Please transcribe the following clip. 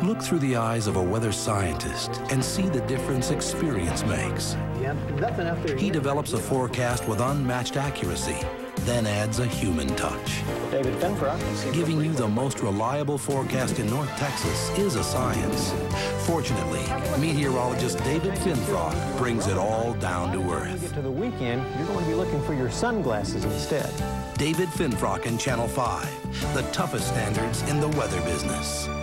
Look through the eyes of a weather scientist and see the difference experience makes. He develops a forecast with unmatched accuracy, then adds a human touch. David Finfrock. Giving you the most reliable forecast in North Texas is a science. Fortunately, meteorologist David Finfrock brings it all down to earth. When you get to the weekend, you're going to be looking for your sunglasses instead. David Finfrock and Channel 5, the toughest standards in the weather business.